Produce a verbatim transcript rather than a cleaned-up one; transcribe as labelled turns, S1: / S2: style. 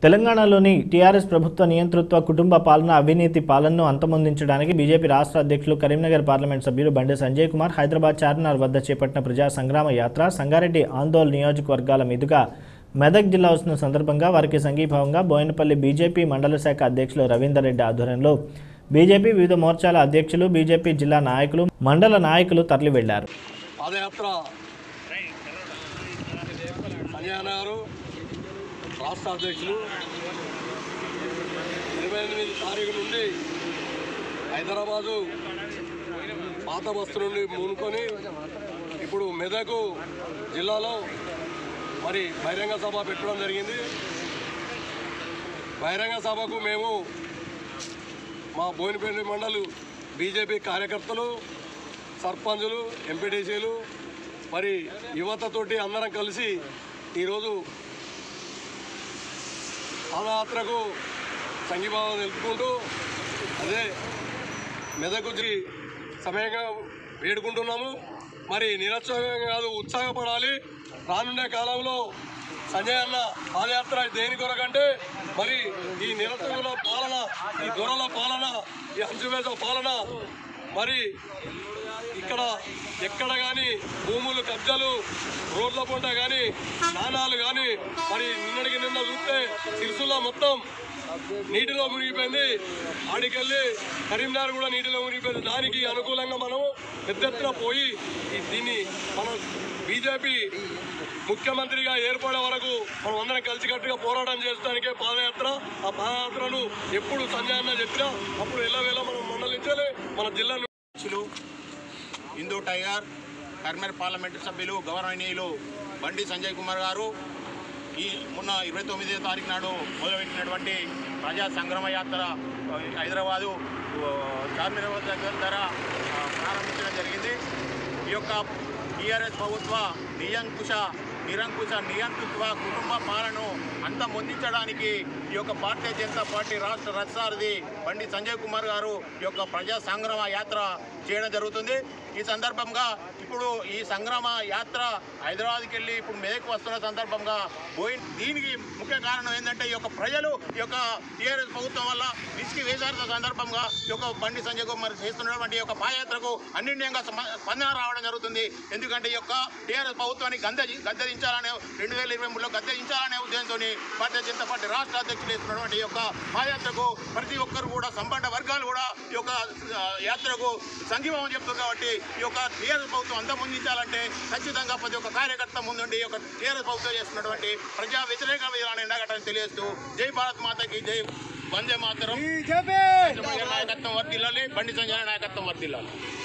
S1: తెలంగాణలోని టీఆర్ఎస్ ప్రభుత్వ నియంతృత్వ కుటుంబ పాలన అవినీతి పాలనను అంతమొందించడానికి బీజేపీ రాష్ట్ర అధ్యక్షులు కరీంనగర్ పార్లమెంట్ సభ్యులు బండి సంజయ్ కుమార్ హైదరాబాద్ చార్మినార్ వద్ద చేపట్టిన ప్రజా సంగ్రామ యాత్ర సంగారెడ్డి ఆందోళన నియోజకవర్గాల మీదుగా మెదక్ జిల్లా వస్తున్న సందర్భంగా వారికి సంఘీభావంగా బోయినపల్లి బీజేపీ మండల శాఖ అధ్యక్షులు రవీందర్ రెడ్డి ఆధ్వర్యంలో బీజేపీ వివిధ మోర్చాల అధ్యక్షులు బీజేపీ జిల్లా నాయకులు మండల నాయకులు తరలి వెళ్లారు.
S2: రాష్ట్ర అధ్యక్షులు ఇరవై ఎనిమిది తారీఖు నుండి హైదరాబాదు పాత బస్తు నుండి మూనుకొని ఇప్పుడు మెదక్ జిల్లాలో మరి బహిరంగ సభ పెట్టడం జరిగింది. బహిరంగ సభకు మేము మా బోయినపల్లి మండలు బీజేపీ కార్యకర్తలు, సర్పంచులు, ఎంపీటీసీలు మరి యువతతోటి అందరం కలిసి ఈరోజు పాదయాత్రకు సంఘీభావం తెలుపుకుంటూ అదే మెదక్ సమయంగా వేడుకుంటున్నాము. మరి నిరుత్సాహంగా కాదు, ఉత్సాహపడాలి. రానుండే కాలంలో సంజయ్ అన్న పాదయాత్ర దేని కొరకంటే మరి ఈ నిరుత్సాహుల పాలన, ఈ దొరల పాలన, ఈ అంచువేస పాలన మరి ఇక్కడ ఎక్కడ కానీ భూములు కబ్జాలు, రోడ్ల పూట కానీ నాణాలు కానీ మరి నిన్నటికి నిన్న చూస్తే సిరిసిల్ల మొత్తం నీటిలో మునిగిపోయింది. ఆడికెళ్ళి కరీంనగర్ కూడా నీటిలో మునిగిపోయింది. దానికి అనుకూలంగా మనం పెద్ద ఎత్తున పోయి దీన్ని మన బీజేపీ ముఖ్యమంత్రిగా ఏర్పడే వరకు మనం అందరం కలిసికట్టుగా పోరాటం చేయడానికే పాదయాత్ర. ఆ పాదయాత్రను ఎప్పుడు సంజయ్ అన్న చెప్పినా అప్పుడు ఎల్లవేళ మనం మండలించాలి. మన జిల్లా
S3: హిందూ టైగర్ కరీంనగర్ పార్లమెంటు సభ్యులు గౌరవనీయులు బండి సంజయ్ కుమార్ గారు ఈ మొన్న ఇరవై తొమ్మిదో తారీఖు నాడు మొదలుపెట్టినటువంటి ప్రజా సంగ్రామ యాత్ర హైదరాబాదు చార్మినార్ దగ్గర ప్రారంభించడం జరిగింది. ఈ యొక్క టీఆర్ఎస్ ప్రభుత్వ నియంకుశ నిరంకుశ నియంతృత్వ కుటుంబ పాలనను అంతమొందించడానికి ఈ యొక్క భారతీయ జనతా పార్టీ రాష్ట్ర రథసారథి బండి సంజయ్ కుమార్ గారు ఈ యొక్క ప్రజా సంగ్రామ యాత్ర చేయడం జరుగుతుంది. ఈ సందర్భంగా ఇప్పుడు ఈ సంగ్రామ యాత్ర హైదరాబాద్కి వెళ్ళి ఇప్పుడు మెదక్ వస్తున్న సందర్భంగా పోయి దీనికి ముఖ్య కారణం ఏంటంటే ఈ యొక్క ప్రజలు ఈ యొక్క టీఆర్ఎస్ ప్రభుత్వం వల్ల విసిగి వేసారిన సందర్భంగా ఈ యొక్క బండి సంజయ్ కుమార్ చేస్తున్నటువంటి ఈ యొక్క పాదయాత్రకు అన్నింటిగా స్పందన రావడం జరుగుతుంది. ఎందుకంటే ఈ యొక్క టీఆర్ఎస్ ప్రభుత్వాన్ని గద్ద గద్దెదించాలనే రెండు వేల ఇరవై మూడులో గద్దెదించాలనే ఉద్దేశంతో భారతీయ జనతా పార్టీ రాష్ట్ర అధ్యక్షులు చేస్తున్నటువంటి ఈ యొక్క పాదయాత్రకు ప్రతి ఒక్కరు కూడా సంబంధ వర్గాలు కూడా ఈ యొక్క యాత్రకు సంఘీభావం చెప్తారు. కాబట్టి ఈ యొక్క టీఆర్ఎస్ ప్రభుత్వం అంతమొందించాలంటే ఖచ్చితంగా ప్రతి ఒక్క కార్యకర్త ముందుండి ఈ యొక్క టీఆర్ఎస్ ప్రభుత్వం చేస్తున్నటువంటి ప్రజా వ్యతిరేక విధానాన్ని ఎండగట్టని తెలియజేస్తూ జై భారత్ మాతకి జై, వందే మాతరం. నాయకత్వం వర్ధిల్లాలి, బండి సంజయ్ నాయకత్వం వర్ధిల్లాలి.